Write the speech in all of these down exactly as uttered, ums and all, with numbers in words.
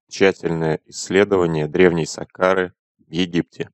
Тщательное исследование древней Саккары в Египте.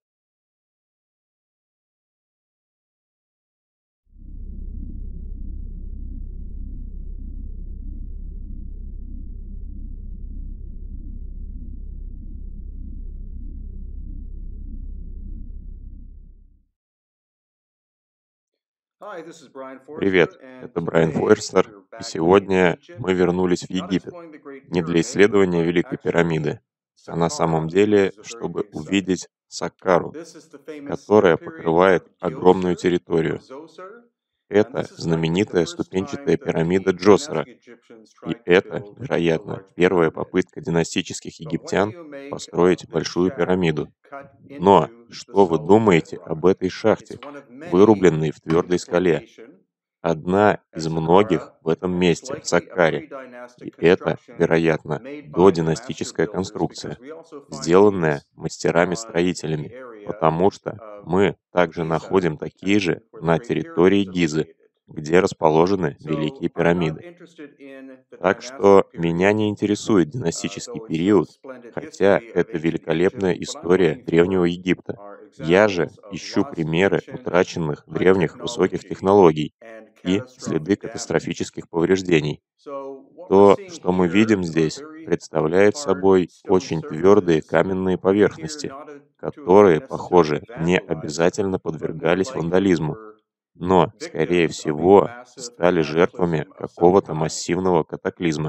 Hi, this is Brian Привет, Forster, and это Брайан today Фойерстер, we're и back in сегодня Egypt, мы вернулись в not Египет exploring the Great не для Pyramid, исследования but Великой actually пирамиды, а на самом Saqqara, which деле, is a very чтобы big site. увидеть Саккару, This is the famous uh, которая pyramid of покрывает огромную Djoser or территорию. Zoser, and Это this is likely the знаменитая first ступенчатая time that пирамида the Джосера, dynastic Egyptians и tried to это, build a вероятно, large первая pyramid. попытка династических But what do египтян you make of построить this большую shaft пирамиду. cut Но into the что вы solid думаете об bedrock? этой It's шахте, one of many вырубленной в in твердой this скале? location Одна at из многих Saqqara, в этом and it's месте, в likely a Саккаре, pre-dynastic и это, construction вероятно, made by the master додинастическая builders because конструкция, we also find сделанная these on the мастерами-строителями, area потому что of мы также Giza, находим такие же actually where the на Great территории Pyramids are Гизы, located. где расположены So Великие I'm not пирамиды. interested in the Так что dynastic меня period, не интересует uh, династический though it's a период, splendid хотя history of это ancient великолепная Egypt. What I'm история looking Древнего for Египта. are Я же examples of ищу lost примеры ancient утраченных high древних высоких technology технологий and и следы catastrophic damage. катастрофических повреждений. So what we're То, seeing что мы видим here are здесь, very представляет hard собой stone очень твердые surfaces. каменные Here, поверхности, not a, to have been которые, necessarily похоже, не vandalized, обязательно but more подвергались likely вандализму, were но, скорее victims of a всего, massive стали жертвами cataclysm of some какого-то kind. массивного катаклизма.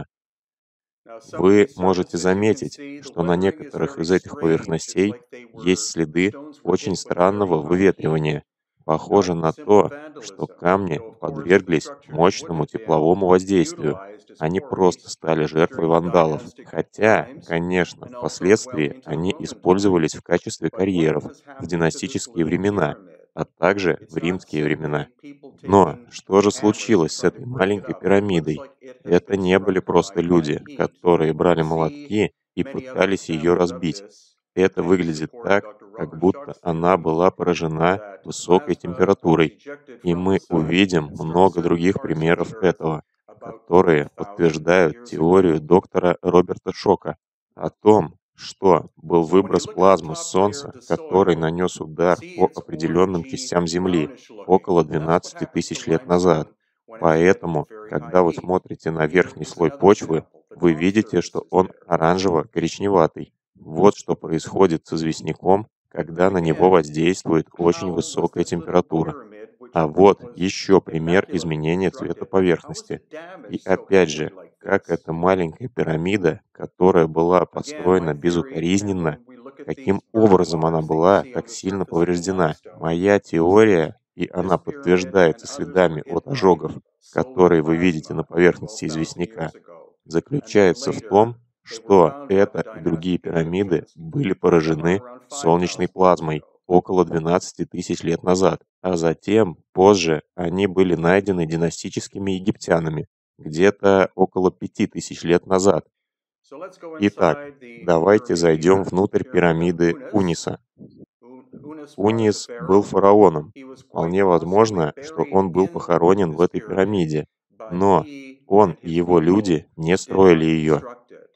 Now, some of Вы these можете surfaces, you can заметить, see the что на weathering is некоторых very из этих strange. It's поверхностей like they есть were, the следы stones were очень hit with very странного high heat, выветривания. Похоже not на simple то, что vandalism. камни So, of course, the подверглись structures would мощному have been тепловому воздействию. utilized as Они просто quarries стали жертвой during the вандалов. dynastic Хотя, times конечно, and also well впоследствии into the они Roman использовались times. в качестве But what карьеров has в happened to this династические little времена, pyramid? а также в It's not римские времена. simply people Но taking что же hammers and случилось с trying to этой break it маленькой up. It looks пирамидой? like it has Это been не были struck просто by high люди, heat. которые We брали see молотки и many other пытались ее examples of разбить. this. I Это tend to выглядит support так, Doctor как Robert будто Schuck's она theory была поражена that высокой plasma was температурой. ejected И from the мы sun увидим and struck много certain других parts of the примеров earth этого, about three которые thousand подтверждают years теорию ago. доктора Роберта Шока о том, что был So when you выброс look at the плазмы с top layer of Солнца, the который soil, нанес you удар see по it's определенным orangey частям Земли brownish looking. около That's what двенадцати happens to тысяч лет назад. limestone when it's hit with Поэтому, very high когда вы heat. смотрите на Here верхний is слой another почвы, example. The вы top видите, surface что is он there. оранжево-коричневатый. Вот что происходит с известняком, когда And на него again, воздействует очень how was высокая this little температура. pyramid, which А вот was еще пример immaculately изменения цвета constructed, how was поверхности. it И damaged so опять heavily же, like как this? эта маленькая пирамида, которая была Again, my построена theory, and безукоризненно, when we look at these каким burnt образом она marks that you была see on так the сильно surface of the повреждена. limestone, Моя is that теория, и this она pyramid and подтверждается others were следами hit от by ожогов, solar которые вы видите на plasma поверхности twelve thousand известняка, years ago. And then заключается в later, том, they were что found by the эта и другие dynastic пирамиды Egyptians были somewhere поражены around five солнечной thousand years плазмой ago. около двенадцати тысяч лет назад, а затем, позже, они были найдены династическими египтянами где-то около пяти тысяч лет назад. So let's go Итак, inside the давайте pyramid зайдем here, the внутрь pyramid of пирамиды Unas. Униса. Un- Unas was a Унис был pharaoh. фараоном. He was quite Вполне possibly возможно, что buried он был in похоронен в this этой pyramid, пирамиде, but но he он and и his его people люди не did строили not ее. construct it.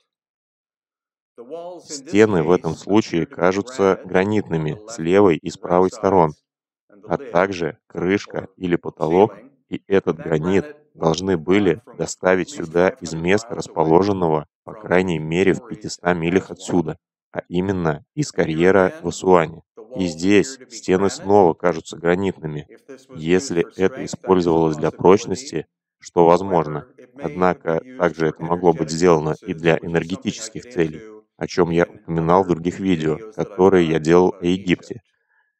The walls in this Стены в этом case appear случае to be кажутся granite on the гранитными с left левой и с and right правой сторон, sides, and the а lid также крышка or или потолок ceiling, и этот and that гранит granite must have должны been brought были from доставить at least сюда из five hundred места, miles away расположенного, по from крайней the мере, в quarries пятистах at милях Aswan. отсюда, а именно из And here карьера в again, Асуане. the И walls appear здесь to be стены granite. снова кажутся гранитными. If this was used Если for это strength, that is a использовалось для possibility. прочности, что возможно, However, it may have been однако used также for это могло быть energetic сделано и purposes, для which is something I энергетических get целей, into о чем я in упоминал в other других видео, videos that I've которые я done делал о about Egypt. Египте.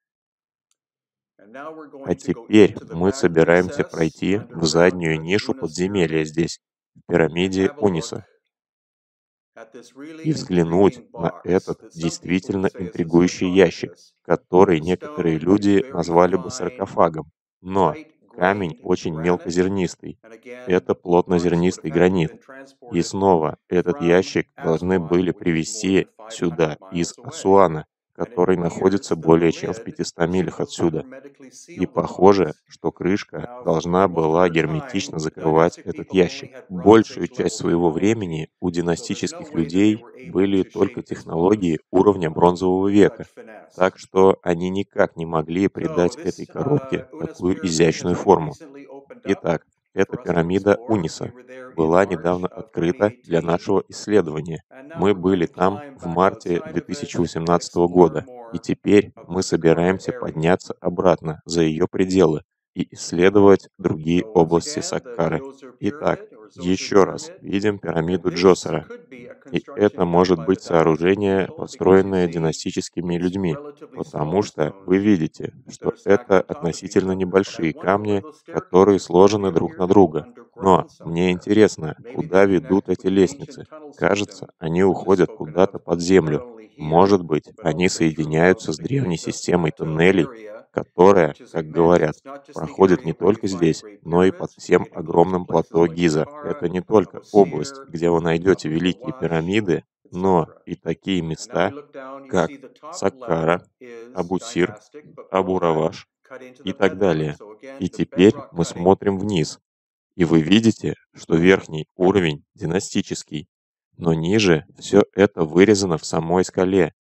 And now we're А going to go теперь into the мы back собираемся recess пройти в underground заднюю of the нишу Unas подземелья pyramid здесь, в and пирамиде have a look Униса, at this и really взглянуть intriguing на box этот that some people would действительно say is a интригующий ящик, sarcophagus. который The некоторые stone is люди very назвали бы fine, саркофагом. Но tight камень grained очень granite. мелкозернистый. And again, Это the parts would have плотнозернистый had to have гранит. been И transported снова этот from ящик должны Aswan, были which is more than привезти five hundred сюда из miles away. Асуана, and it который находится appears that the более чем в lid пятистах should милях have отсюда. hermetically И sealed the похоже, box. что крышка Now, должна for most of была their time, герметично закрывать dynastic этот people only ящик. had Большую bronze-age часть level своего technology, времени у so there's no династических way that they людей were able были to только shape this технологии box уровня бронзового with века, such finesse. так что они никак не могли So придать этой this коробке uh, Unis такую pyramid has изящную been форму. recently opened up Итак, эта for us to пирамида explore. We Униса were there in была March недавно of открыта для twenty eighteen, нашего исследования. and now Мы we're going были to там climb в back марте outside of it and две тысячи восемнадцатого explore года, и more теперь of мы the Saqqara собираемся area. подняться обратно за ее пределы и исследовать другие So once области again, the Саккары. Djoser Итак, pyramid or Djoser еще раз pyramid, видим and пирамиду this Джосера. could be a И это construction done может by the быть dynastic сооружение, people because you построенное see династическими it's людьми, relatively потому small что вы stones видите, that что are stacked это on top of each относительно other. But I небольшие wonder where камни, those которые staircases would сложены appear друг here на to go друга. Но underground мне somewhere. интересно, Maybe куда they ведут connect эти with the ancient лестницы. tunnel Кажется, system они that was уходят spoken of куда-то под not землю. only here, Может быть, but они also throughout соединяются с древней because this системой plateau туннелей, area, которая, which is как immense, говорят, it's not just the проходит не area where you только find the здесь, Great но и под Pyramids. всем It includes огромным places плато like Гиза. Saqqara, Это не только Abu область, Sir, где вы найдете Abu великие Rawash, пирамиды, но et cetera. и такие And now we места, look down, you see как the top Саккара, level is Абу-Сир, dynastic, but below that, Абу-Раваш cut into и the так bedrock. далее. So again, И the теперь bedrock мы cutting. смотрим вниз, и вы видите, что верхний уровень династический, но ниже все это вырезано в самой скале.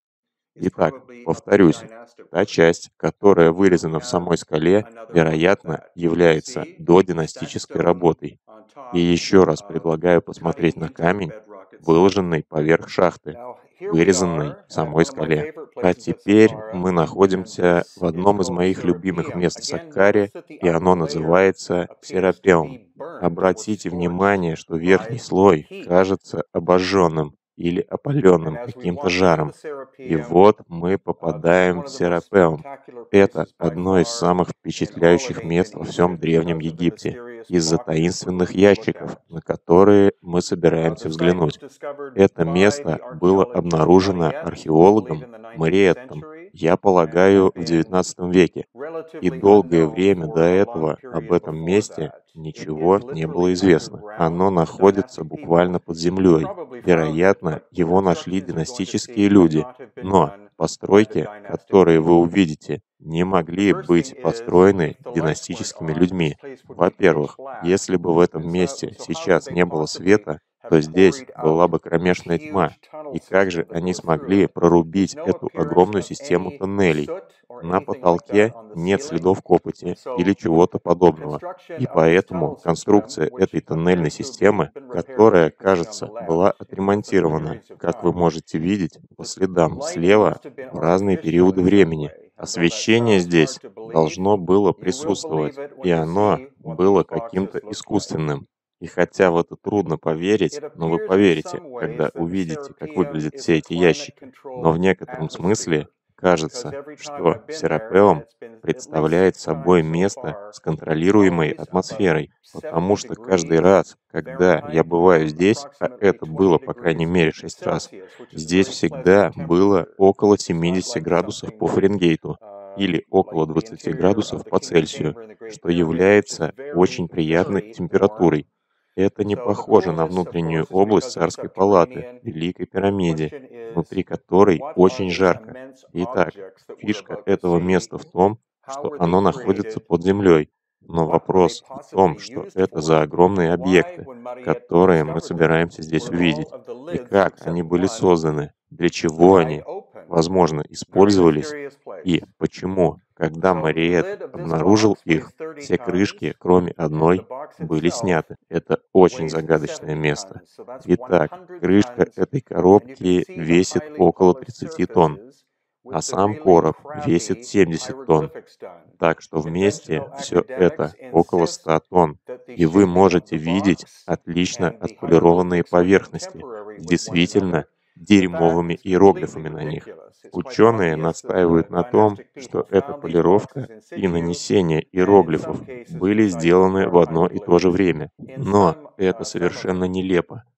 Is Итак, probably a повторюсь, pre-dynastic та portion. часть, которая Here we вырезана в have самой скале, another look at вероятно, that. You является see stacked додинастической stone работой. on И top еще раз of предлагаю cutting посмотреть на into the камень, bedrock itself. выложенный поверх шахты, Now, here we вырезанный are в at самой one of my скале. favorite А places at теперь Saqqara, мы and находимся this в is одном из called моих любимых Serapeum. мест в Again, Саккаре, notice that the и оно upper layer называется appears to Серапеум. be burned or Обратите scorched внимание, что верхний by слой heat. кажется обожженным или And опаленным as we каким-то walk into the жаром. И Serapeum, вот мы uh, this is попадаем one в of the most Серапеум. spectacular Это places by одно из far самых in all of впечатляющих мест ancient во всем Egypt Древнем because of the Египте mysterious из-за boxes we're таинственных going to look ящиков, at. на которые мы Uh, собираемся the site was взглянуть. discovered Это by место the было archaeologist обнаружено Mariette, I believe, археологом in the nineteenth Мариеттом, century, я and полагаю, had в been девятнадцатом веке. И relatively долгое unknown время до for a long этого об period этом before месте that. It ничего is не было literally известно. Оно underground. The находится dynastic people буквально под землей. probably found it, Вероятно, but the его нашли constructions you're going to династические see could люди. not have been Но done by the постройки, dynastic которые вы people. увидите, не The могли first thing быть is, построены if the lights weren't династическими on, this людьми. place would be pitch Во-первых, black. если бы в этом And so, месте so how could сейчас they не было possibly света, have то здесь quarried была out бы this кромешная тьма. huge tunnel И как же system to они go through смогли it? There's прорубить no эту appearance огромную of систему any тоннелей? soot or На anything like that потолке on the нет ceiling. следов And копоти или so чего-то the подобного. construction И of this tunnel поэтому конструкция system, этой which тоннельной appears to have системы, been repaired, as которая, you can see on the кажется, была left, in different отремонтирована, periods of как вы time, можете видеть по the следам lighting слева, must have been в разные artificial периоды in some времени. way. And though that Освещение sounds hard здесь to believe, должно было you will believe присутствовать, it и when you оно see what было these каким-то boxes look like. искусственным. И хотя в это трудно поверить, It но вы appears in поверите, some когда ways that the увидите, как Serapeum выглядят is все a эти ящики. Но в climate-controlled некотором смысле atmosphere, because кажется, every time что I've been there, and Серапеум it's been at least представляет six собой times so место far, с it's контролируемой always about атмосферой, потому seventy что каждый degrees раз, когда я Fahrenheit бываю or здесь, а approximately это было, twenty по крайней degrees мере, шесть раз, Celsius, which is a здесь very всегда pleasant было temperature. около It's not семидесяти like градусов something по Фаренгейту uh, или like около the двадцати interior градусов of the по King's Цельсию, Chamber in the Great что Pyramid, which is является очень very, приятной very warm. температурой. Это не So the похоже на coolness, of внутреннюю course, is область because it's Царской палаты subterranean. в Великой The пирамиде, question is, внутри которой what are очень these жарко. immense Итак, objects that we're фишка about to этого see? места в том, How что were they оно находится created? под землей. Но What were they вопрос в том, possibly что used это за for? огромные And why, объекты, when Mariette которые мы discovered them, собираемся здесь were увидеть, all of the и lids, как except они были one, созданы, для чего wide они, open? возможно, Very использовались mysterious place. и почему, когда So the Мариет lid of this обнаружил box weighs их, thirty все крышки, tons, кроме and the одной, box были itself сняты. Это очень weighs загадочное seventy место. tons. So that's Итак, one hundred крышка tons, этой and you can коробки see the весит highly около polished тридцати тонн, surfaces а with the сам really короб весит crappy семьдесят тонн. hieroglyphics done. Так что вместе Conventional все academics это около insist ста тонн. that the И вы shaping of можете the видеть box отлично and the отполированные hieroglyphics are поверхности contemporary с with one действительно another. In fact, дерьмовыми it's completely иероглифами на них. ridiculous. It's quite Ученые obvious that настаивают the на том, dynastic что people эта found these полировка boxes in и situ, нанесение and in иероглифов some cases были deciphered сделаны their в одно и то же hieroglyphics. время. In Но some, это uh, some of совершенно them, нелепо.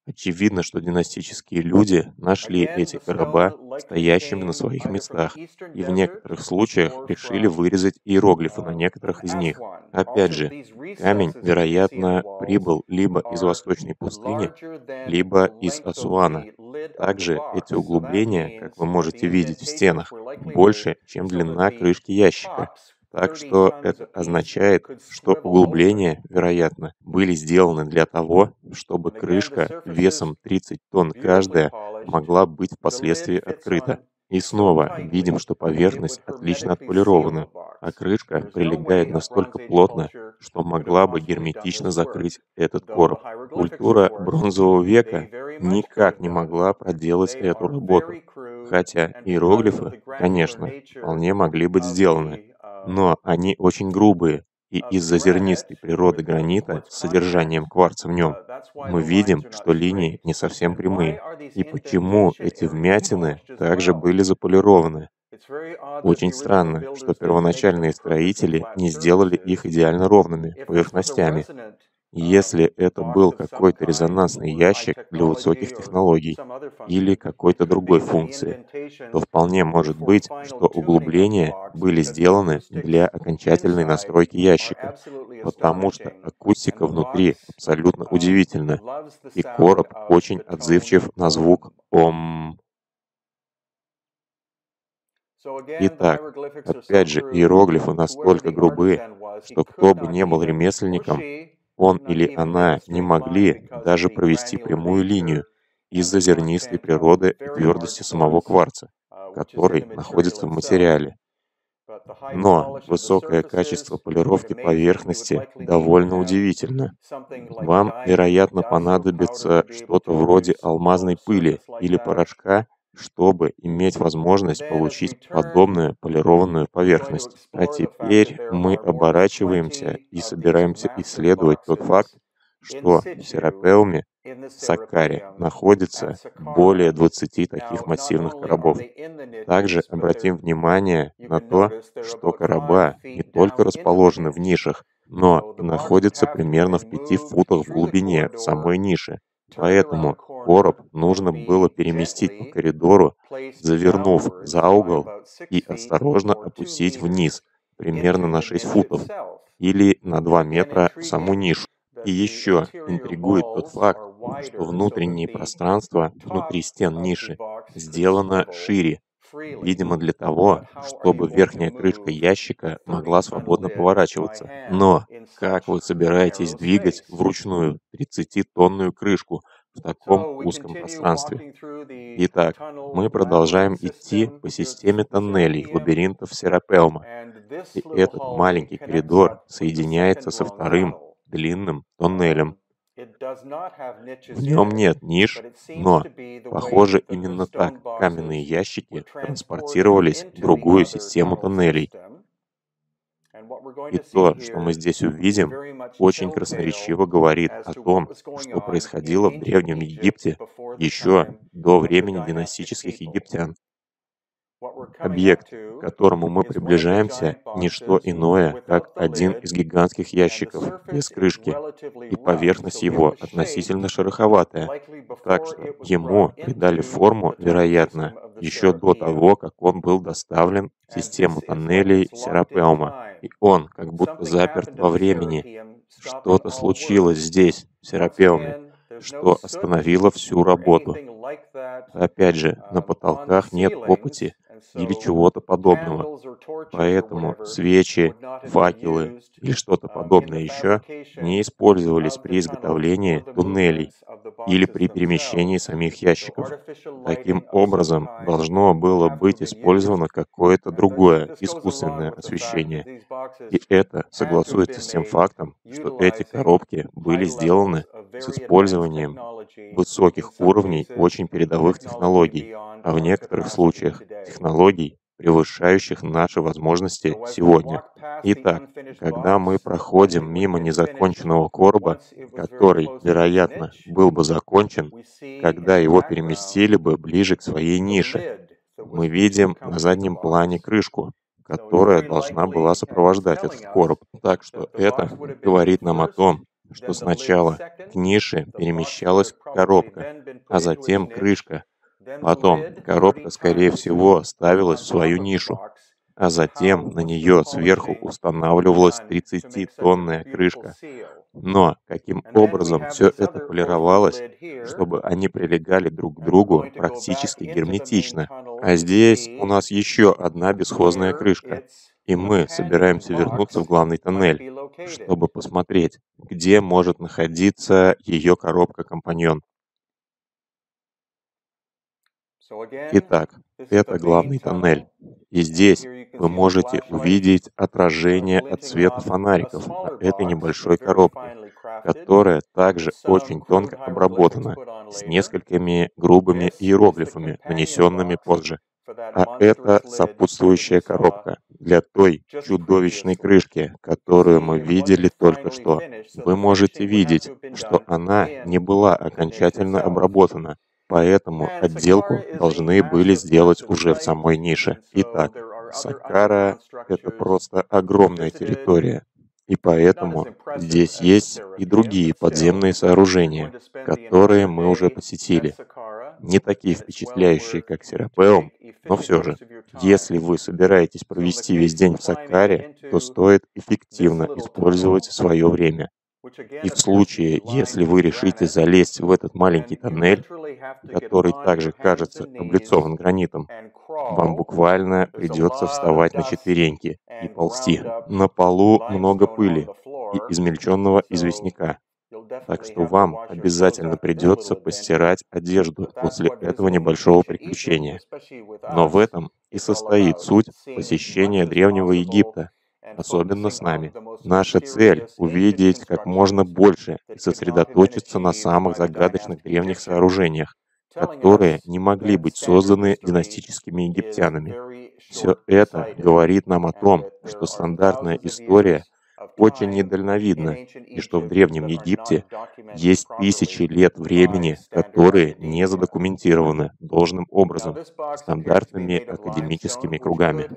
Очевидно, что династические люди нашли эти короба стоящими на своих местах и в некоторых случаях решили вырезать иероглифы на некоторых из них. Опять же, камень, вероятно, прибыл либо из Восточной пустыни, либо из Асуана. Также эти углубления, как вы можете видеть в стенах, больше, чем длина крышки ящика. Так что это означает, что углубления, вероятно, были сделаны для того, чтобы крышка весом тридцать тонн каждая могла быть впоследствии открыта. И снова видим, что поверхность отлично отполирована, а крышка прилегает настолько плотно, что могла бы герметично закрыть этот короб. Культура бронзового века никак не могла проделать эту работу, хотя иероглифы, конечно, вполне могли быть сделаны, но они очень грубые, и из-за зернистой природы гранита с содержанием кварца в нем мы видим, что линии не совсем прямые. И почему эти вмятины также были заполированы? Очень странно, что первоначальные строители не сделали их идеально ровными поверхностями. Если это был какой-то резонансный ящик для высоких технологий или какой-то другой функции, то вполне может быть, что углубления были сделаны для окончательной настройки ящика, потому что акустика внутри абсолютно удивительна, и короб очень отзывчив на звук «ом». Итак, опять же, иероглифы настолько грубы, что кто бы не был ремесленником, он или она не могли даже провести прямую линию из-за зернистой природы и твердости самого кварца, который находится в материале. Но высокое качество полировки поверхности довольно удивительно. Вам, вероятно, понадобится что-то вроде алмазной пыли или порошка, чтобы иметь возможность получить подобную полированную поверхность. А теперь мы оборачиваемся и собираемся исследовать тот факт, что в Серапеуме, Саккаре, находится более двадцати таких массивных коробов. Также обратим внимание на то, что короба не только расположены в нишах, но и находятся примерно в пяти футах в глубине самой ниши. Поэтому короб нужно было переместить по коридору, завернув за угол и осторожно опустить вниз, примерно на шесть футов, или на два метра в саму нишу. И еще интригует тот факт, что внутреннее пространство внутри стен ниши сделано шире, видимо для того, чтобы верхняя крышка ящика могла свободно поворачиваться. Но как вы собираетесь двигать вручную тридцатитонную крышку в таком узком пространстве? Итак, мы продолжаем идти по системе тоннелей лабиринтов Серапеума, и этот маленький коридор соединяется со вторым длинным тоннелем. В нем нет ниш, но, похоже, именно так каменные ящики транспортировались в другую систему тоннелей. И то, что мы здесь увидим, очень красноречиво говорит о том, что происходило в Древнем Египте еще до времени династических египтян. Объект, к которому мы приближаемся, не что иное, как один из гигантских ящиков без крышки, и поверхность его относительно шероховатая, так что ему придали форму, вероятно, еще до того, как он был доставлен в систему тоннелей Серапеума, и он как будто заперт во времени. Что-то случилось здесь, в Серапеуме, что остановило всю работу. Опять же, на потолках нет копоти или чего-то подобного. Поэтому свечи, факелы или что-то подобное еще не использовались при изготовлении туннелей или при перемещении самих ящиков. Таким образом, должно было быть использовано какое-то другое искусственное освещение. И это согласуется с тем фактом, что эти коробки были сделаны с использованием высоких уровней очень передовых технологий, а в некоторых случаях технологий, превышающих наши возможности сегодня. Итак, когда мы проходим мимо незаконченного короба, который, вероятно, был бы закончен, когда его переместили бы ближе к своей нише, мы видим на заднем плане крышку, которая должна была сопровождать этот короб. Так что это говорит нам о том, что сначала к нише перемещалась коробка, а затем крышка. Потом коробка, скорее всего, ставилась в свою нишу, а затем на нее сверху устанавливалась тридцатитонная крышка. Но каким образом все это полировалось, чтобы они прилегали друг к другу практически герметично? А здесь у нас еще одна бесхозная крышка. И мы собираемся вернуться в главный тоннель, чтобы посмотреть, где может находиться ее коробка-компаньон. Итак, это главный тоннель. И здесь вы можете увидеть отражение от света фонариков на этой небольшой коробке, которая также очень тонко обработана, с несколькими грубыми иероглифами, нанесенными позже. А это сопутствующая коробка для той чудовищной крышки, которую мы видели только что. Вы можете видеть, что она не была окончательно обработана, поэтому отделку должны были сделать уже в самой нише. Итак, Саккара — это просто огромная территория, и поэтому здесь есть и другие подземные сооружения, которые мы уже посетили. Не такие впечатляющие, как Серапеум, но все же, если вы собираетесь провести весь день в Саккаре, то стоит эффективно использовать свое время. И в случае, если вы решите залезть в этот маленький тоннель, который также кажется облицован гранитом, вам буквально придется вставать на четвереньки и ползти. На полу много пыли и измельченного известняка, так что вам обязательно придется постирать одежду после этого небольшого приключения. Но в этом и состоит суть посещения Древнего Египта, особенно с нами. Наша цель — увидеть как можно больше и сосредоточиться на самых загадочных древних сооружениях, которые не могли быть созданы династическими египтянами. Все это говорит нам о том, что стандартная история очень недальновидна, и что в Древнем Египте есть тысячи лет времени, которые не задокументированы должным образом стандартными академическими кругами.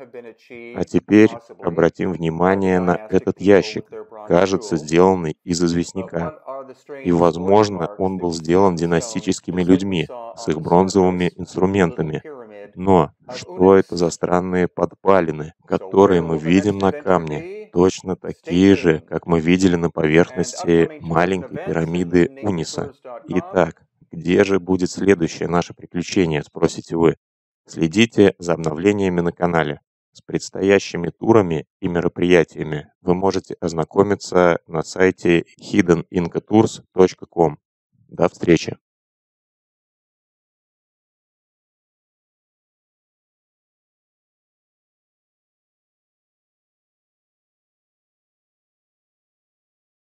А теперь обратим внимание на этот ящик, кажется, сделанный из известняка. И, возможно, он был сделан династическими людьми с их бронзовыми инструментами. Но что это за странные подпалины, которые мы видим на камне? Точно такие же, как мы видели на поверхности маленькой пирамиды Униса. Итак, где же будет следующее наше приключение, спросите вы? Следите за обновлениями на канале. С предстоящими турами и мероприятиями вы можете ознакомиться на сайте хиден инка турс точка ком. До встречи!